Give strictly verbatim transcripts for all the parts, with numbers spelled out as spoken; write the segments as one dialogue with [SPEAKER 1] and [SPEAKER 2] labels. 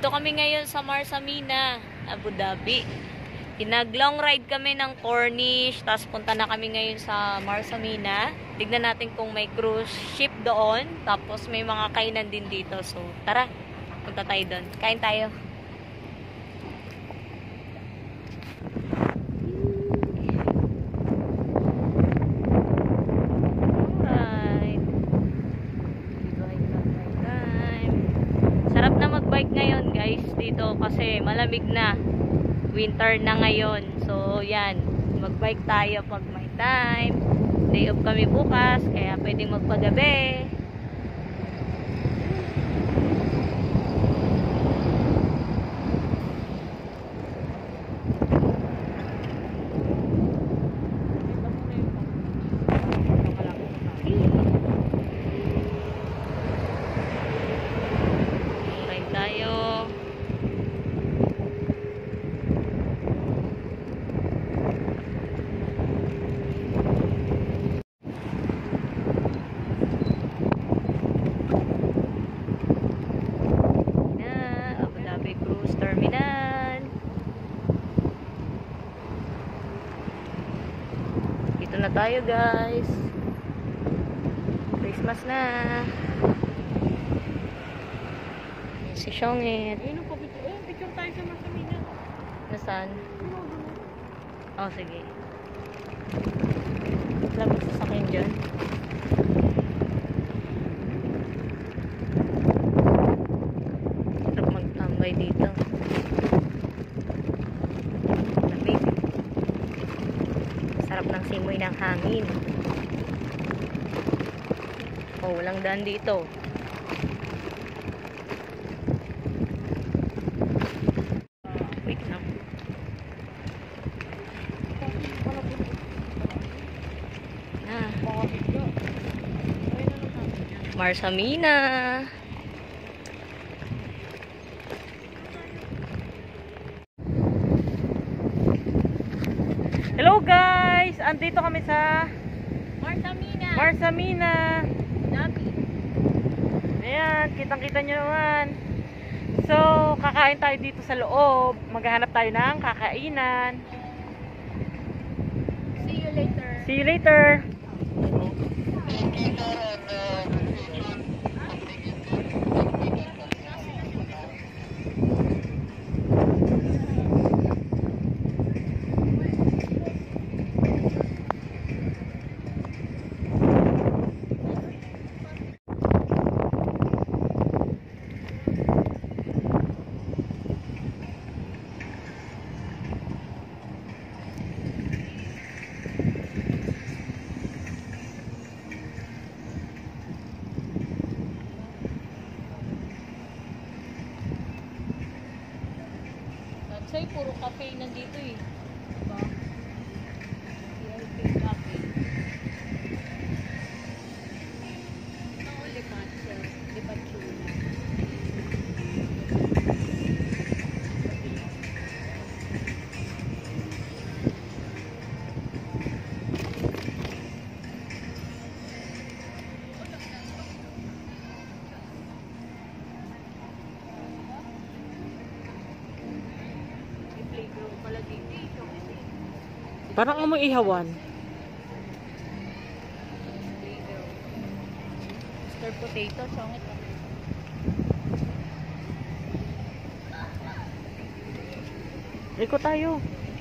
[SPEAKER 1] Dito kami ngayon sa Marsa Mina, Abu Dhabi. Inag-long ride kami ng Cornish, tapos punta na kami ngayon sa Marsa Mina. Tignan natin kung may cruise ship doon, tapos may mga kainan din dito. So, tara, punta tayo doon. Kain tayo. Sarap na mag-bike ngayon guys dito kasi malamig na, winter na ngayon. So yan, mag-bike tayo pag may time. Day off kami bukas kaya pwedeng magpagabi. Dito na tayo guys. Christmas na. Si Shongit.
[SPEAKER 2] Ayun ang picture. Ayun, picture tayo sa Marsa Mina.
[SPEAKER 1] Nasaan? Oh, sige. Labas sa sakin dyan. Sarap magtambay dito. Sarap ng simoy ng hangin. Oh, walang daan dito. Wait lang. Ah. Marsa Mina.
[SPEAKER 2] Hello guys! Andito kami sa
[SPEAKER 1] Marsa Mina.
[SPEAKER 2] Marsa Mina.
[SPEAKER 1] Dhabi.
[SPEAKER 2] Ayan, kitang-kita nyo naman. So, kakain tayo dito sa loob. Maghahanap tayo ng kakainan.
[SPEAKER 1] See you later.
[SPEAKER 2] See you later.
[SPEAKER 1] Say, puro cafe nandito eh. Diba? Cafe, cafe. Oo, lipat. Lipat yun.
[SPEAKER 2] Parang amoy ihawan.
[SPEAKER 1] Stir potato, songit.
[SPEAKER 2] Iko tayo.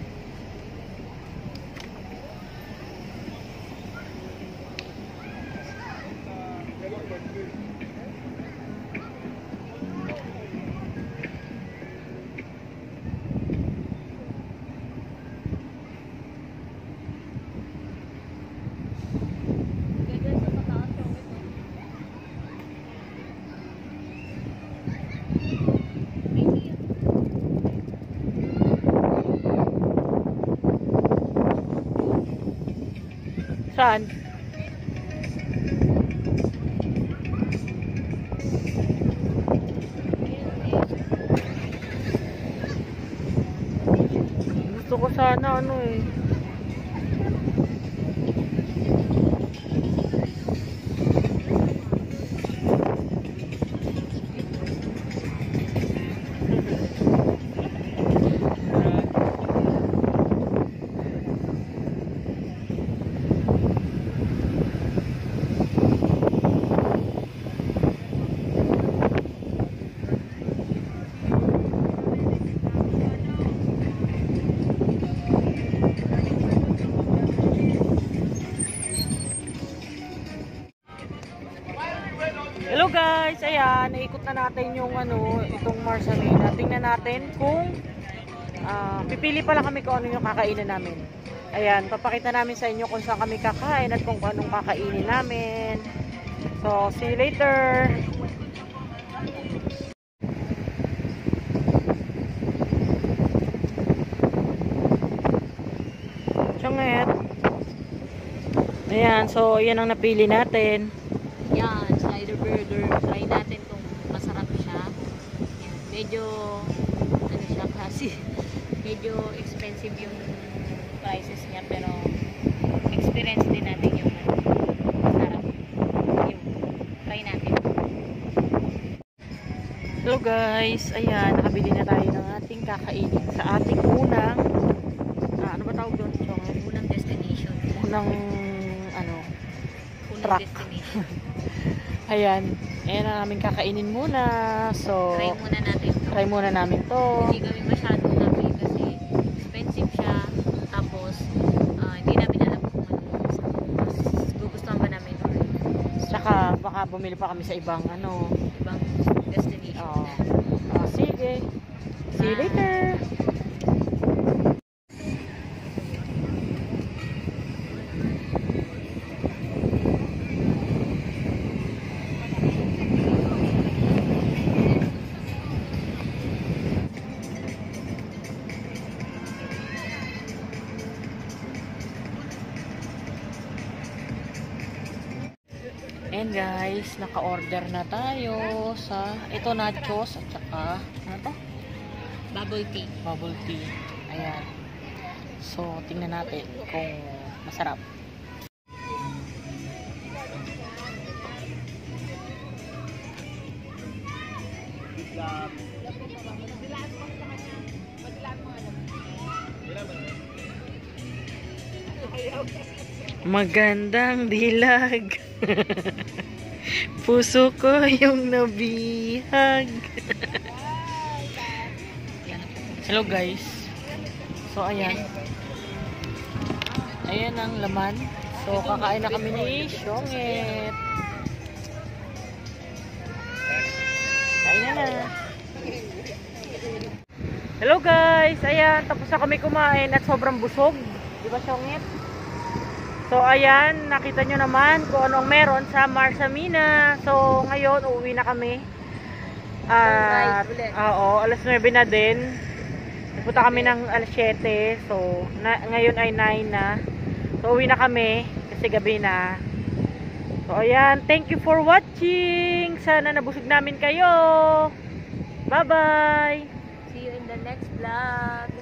[SPEAKER 2] Saan? Gusto ko sana ano eh. ayan, naikot na natin yung ano, itong Marsa Mina. Tingnan natin kung uh, pipili pa lang kami kung ano yung kakainin namin. Ayan, papakita namin sa inyo kung saan kami kakain at kung anong kakainin namin. So, see you later. Chonget. Ayan, so yan ang napili natin.
[SPEAKER 1] Yan, cider burger. Try natin kung masarap siya. Yan. Medyo, ano siya kasi, medyo expensive yung prices niya, pero experience din natin yung masarap. Yung, try natin.
[SPEAKER 2] Hello guys, ayan, nakabili na tayo ng ating kakainin sa ating unang, ah, ano ba tawag doon? Chonget?
[SPEAKER 1] Unang destination.
[SPEAKER 2] Unang, ano,
[SPEAKER 1] Unang
[SPEAKER 2] truck.
[SPEAKER 1] destination.
[SPEAKER 2] Ayan, ayan ang aming kakainin muna. So,
[SPEAKER 1] Try muna natin.
[SPEAKER 2] try muna namin to.
[SPEAKER 1] Hindi kami masyadong happy kasi expensive siya. Tapos, ah, hindi namin alam kung ano mas gugustuhan ba namin or
[SPEAKER 2] Tsaka, baka bumili pa kami sa ibang, ano,
[SPEAKER 1] ibang destination.
[SPEAKER 2] oh, oh sige. See you later. And guys, naka-order na tayo sa ito nachos at saka ano to?
[SPEAKER 1] Bubble tea.
[SPEAKER 2] Bubble tea. Ayan. So, tingnan natin kung masarap. Magandang dilag. Puso ko yung nabihag. Hello guys. So ayan. Ayan ang laman. So kakain na kami ni Shongit. Kain na na. Hello guys. Ayan, tapos na kami kumain at sobrang busog. Di ba Shongit? So ayan, nakita nyo naman kung anong meron sa Marsa Mina. So ngayon, uuwi na kami. At, oo, alas nuwebe na din. Nagpunta kami ng alas siyete. So, na, ngayon ay nine na. So, uwi na kami kasi gabi na. So, ayan. Thank you for watching. Sana nabusog namin kayo. Bye-bye.
[SPEAKER 1] See you in the next vlog.